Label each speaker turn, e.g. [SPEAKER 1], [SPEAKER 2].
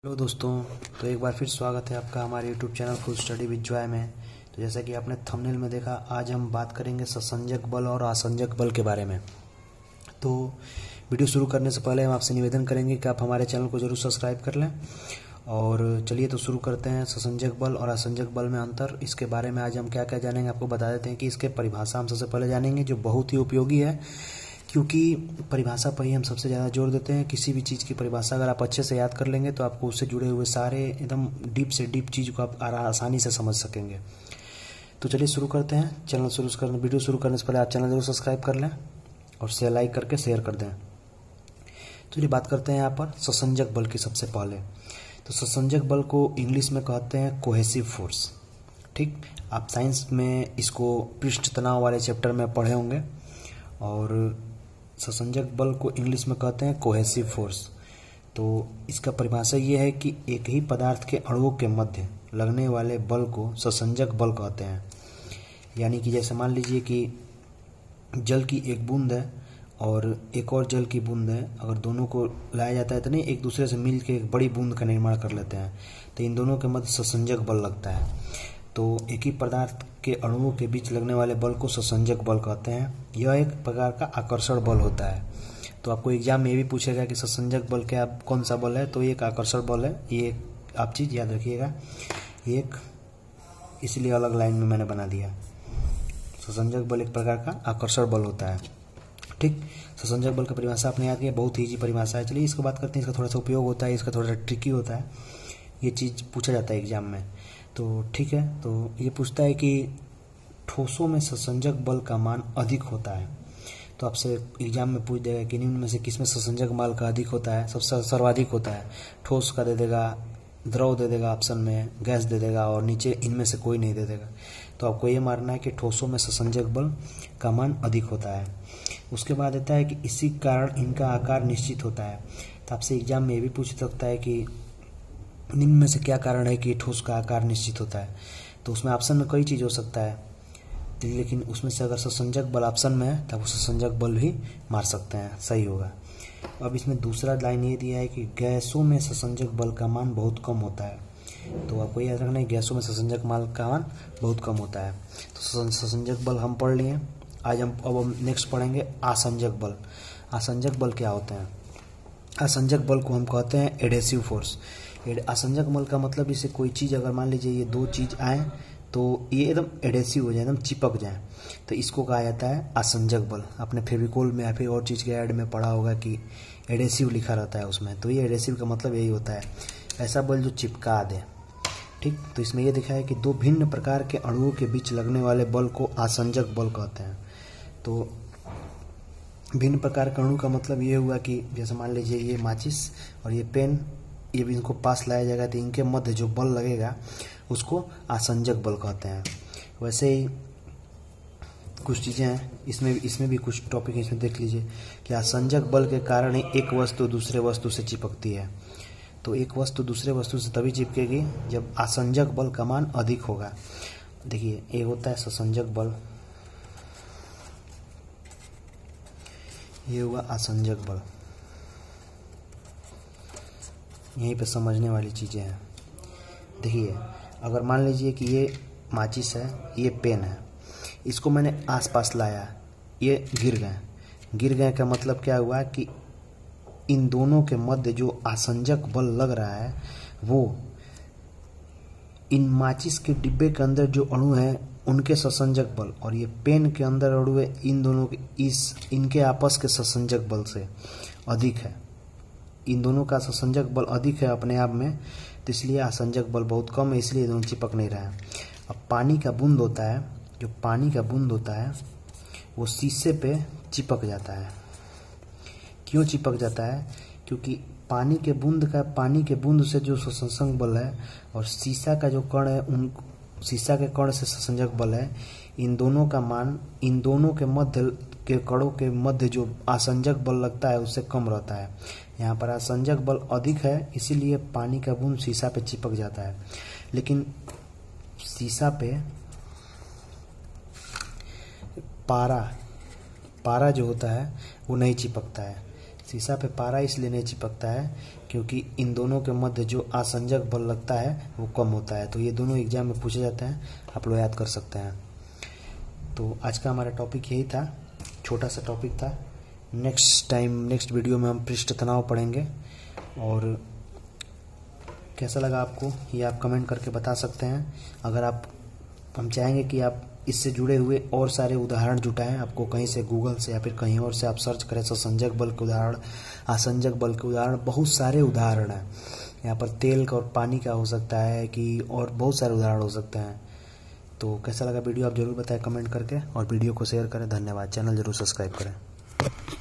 [SPEAKER 1] Hello दोस्तों। तो एक बार फिर स्वागत है आपका हमारे YouTube channel full study with Joy में। तो जैसा कि आपने थंबनेल में देखा, आज हम बात करेंगे ससंजक बल और असंजक बल के बारे में। तो वीडियो शुरू करने से पहले हम आपसे निवेदन करेंगे कि आप हमारे चैनल को जरूर सब्सक्राइब कर लें। और चलिए तो शुरू करते हैं। ससंजक बल और असंजक बल में अंतर, इसके बारे में आज हम क्या क्या जानेंगे आपको बता देते हैं कि इसके परिभाषा हम सबसे पहले जानेंगे, जो बहुत ही उपयोगी है, क्योंकि परिभाषा पर ही हम सबसे ज़्यादा जोर देते हैं। किसी भी चीज़ की परिभाषा अगर आप अच्छे से याद कर लेंगे तो आपको उससे जुड़े हुए सारे एकदम डीप से डीप चीज़ को आप आसानी से समझ सकेंगे। तो चलिए शुरू करते हैं। वीडियो शुरू करने से पहले आप चैनल जरूर सब्सक्राइब कर लें और शेयर लाइक करके शेयर कर दें। तो ये बात करते हैं यहाँ पर ससंजक बल की सबसे पहले। तो ससंजक बल को इंग्लिश में कहते हैं कोहेसिव फोर्स। ठीक, आप साइंस में इसको पृष्ठ तनाव वाले चैप्टर में पढ़े होंगे। और ससंजक बल को इंग्लिश में कहते हैं कोहेसिव फोर्स। तो इसका परिभाषा ये है कि एक ही पदार्थ के अणुओं के मध्य लगने वाले बल को ससंजक बल कहते हैं। यानी कि जैसे मान लीजिए कि जल की एक बूंद है और एक और जल की बूंद है, अगर दोनों को लाया जाता है तो नहीं, एक दूसरे से मिल के एक बड़ी बूंद का निर्माण कर लेते हैं, तो इन दोनों के मध्य ससंजक बल लगता है। तो एक ही पदार्थ के अणुओं के बीच लगने वाले बल को ससंजक बल कहते हैं। यह एक प्रकार का आकर्षण बल होता है। तो आपको एग्जाम में ये भी पूछेगा कि ससंजक बल क्या कौन सा बल है, तो ये एक आकर्षण बल है। ये आप चीज़ याद रखिएगा, ये एक इसलिए अलग लाइन में मैंने बना दिया। ससंजक बल एक प्रकार का आकर्षण बल होता है। ठीक, ससंजक बल का परिभाषा आपने याद किया, बहुत ही ईजी परिभाषा है। चलिए इसको बात करते हैं। इसका थोड़ा सा उपयोग होता है, इसका थोड़ा सा ट्रिकी होता है, ये चीज़ पूछा जाता है एग्जाम में। तो ठीक है, तो ये पूछता है कि ठोसों में ससंजक बल का मान अधिक होता है। तो आपसे एग्जाम में पूछ देगा कि निम्न में से किसमें ससंजक बल का अधिक होता है, सबसे सर्वाधिक होता है। ठोस का दे देगा, द्रव दे देगा ऑप्शन में, गैस दे देगा, और नीचे इनमें से कोई नहीं दे देगा। तो आपको ये मानना है कि ठोसों में ससंजक बल का मान अधिक होता है। उसके बाद देता है कि इसी कारण इनका आकार निश्चित होता है। तो आपसे एग्जाम में ये भी पूछ सकता है कि निम्न में से क्या कारण है कि ठोस का आकार निश्चित होता है। तो उसमें ऑप्शन में कई चीज़ हो सकता है, लेकिन उसमें से अगर ससंजक बल ऑप्शन में है तब वो ससंजक बल भी मार सकते हैं, सही होगा। अब इसमें दूसरा लाइन ये दिया है कि गैसों में ससंजक बल का मान बहुत कम होता है। तो आपको याद रखना है, गैसों में ससंजक बल का मान बहुत कम होता है। तो ससंजक बल हम पढ़ लिए। आज हम नेक्स्ट पढ़ेंगे आसंजक बल। आसंजक बल क्या होते हैं? आसंजक बल को हम कहते हैं एडेसिव फोर्स। आसंजक बल का मतलब, इसे कोई चीज़ अगर मान लीजिए ये दो चीज़ आए तो ये एकदम एडेसिव हो जाए, एकदम चिपक जाए, तो इसको कहा जाता है आसंजक बल। आपने फेविकोल में या फिर और चीज़ के ऐड में पढ़ा होगा कि एडेसिव लिखा रहता है उसमें, तो ये एडेसिव का मतलब यही होता है, ऐसा बल जो चिपका दे। ठीक, तो इसमें यह दिखा है कि दो भिन्न प्रकार के अणुओं के बीच लगने वाले बल को आसंजक बल कहते हैं। तो भिन्न प्रकार के अणु का मतलब ये हुआ कि जैसे मान लीजिए ये माचिस और ये पेन, ये भी इनको पास लाया जाएगा तो इनके मध्य जो बल लगेगा उसको आसंजक बल कहते हैं। वैसे ही कुछ चीज़ें हैं, इसमें भी कुछ टॉपिक इसमें देख लीजिए कि आसंजक बल के कारण ही एक वस्तु दूसरे वस्तु से चिपकती है। तो एक वस्तु दूसरे वस्तु से तभी चिपकेगी जब आसंजक बल का मान अधिक होगा। देखिए, एक होता है ससंजक बल, ये हुआ आसंजक बल। यहीं पे समझने वाली चीज़ें हैं। देखिए, अगर मान लीजिए कि ये माचिस है, ये पेन है, इसको मैंने आसपास लाया, ये गिर गए का मतलब क्या हुआ कि इन दोनों के मध्य जो आसंजक बल लग रहा है वो इन माचिस के डिब्बे के अंदर जो अणु है उनके ससंजक बल, और ये पेन के अंदर अणु है, इन दोनों के इनके आपस के ससंजक बल से अधिक है। इन दोनों का ससंजक बल अधिक है अपने आप में, तो इसलिए आसंजक बल बहुत कम है, इसलिए दोनों चिपक नहीं रहे हैं। अब पानी का बूंद होता है, जो पानी का बूंद होता है वो शीशे पे चिपक जाता है। क्यों चिपक जाता है? क्योंकि पानी के बूंद से जो ससंजक बल है और शीशा का जो कण है, शीशा के कण से ससंजक बल है, इन दोनों का मान इन दोनों के मध्य के कणों के मध्य जो आसंजक बल लगता है उससे कम रहता है। यहाँ पर आसंजक बल अधिक है, इसीलिए पानी का बूंद शीशा पे चिपक जाता है। लेकिन शीशा पे पारा जो होता है वो नहीं चिपकता है। शीशा पे पारा इसलिए नहीं चिपकता है क्योंकि इन दोनों के मध्य जो आसंजक बल लगता है वो कम होता है। तो ये दोनों एग्जाम में पूछे जाते हैं, आप लोग याद कर सकते हैं। तो आज का हमारा टॉपिक यही था, छोटा सा टॉपिक था। नेक्स्ट वीडियो में हम पृष्ठ तनाव पढ़ेंगे, और कैसा लगा आपको ये आप कमेंट करके बता सकते हैं। अगर हम चाहेंगे कि आप इससे जुड़े हुए और सारे उदाहरण जुटाएं, आपको कहीं से गूगल से या फिर कहीं और से आप सर्च करें संसंजक बल के उदाहरण, आसंजक बल के उदाहरण, बहुत सारे उदाहरण हैं। यहाँ पर तेल का और पानी का हो सकता है कि और बहुत सारे उदाहरण हो सकते हैं। तो कैसा लगा वीडियो आप जरूर बताएं कमेंट करके, और वीडियो को शेयर करें। धन्यवाद। चैनल जरूर सब्सक्राइब करें।